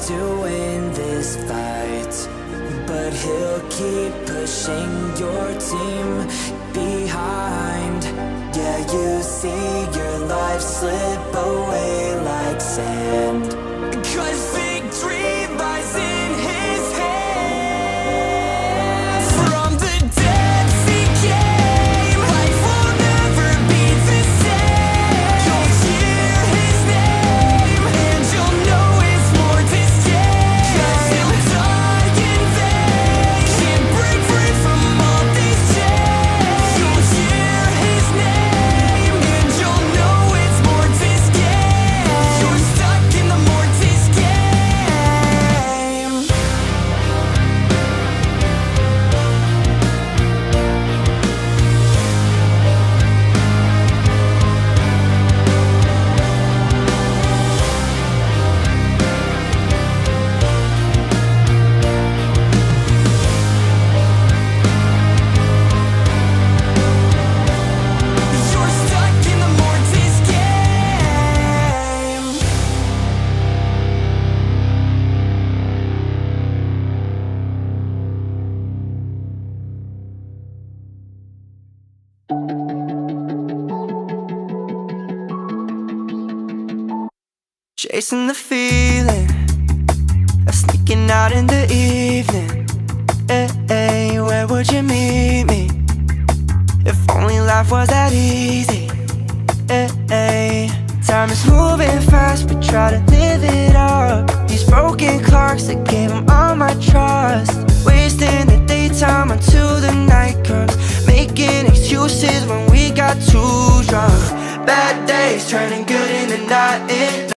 to win this fight, but he'll keep pushing your team behind. Yeah, you see your life slip away like sand, 'cause victory lies in his hand. From the depths he came, life will never be the same. You'll hear his name, and you'll know it's more this game. 'Cause he'll die in vain, can't break free from all these chains. You'll hear his name, and you'll know it's more this game. You're stuck in the Mortis game. You're stuck in the Mortis game. Chasing the feeling of sneaking out in the evening. Hey, hey, where would you meet me? If only life was that easy. Hey, hey. Time is moving fast, but try to live it up. These broken clocks that gave them all my trust, wasting the daytime until the night comes, making excuses when we got too drunk. Bad days turning good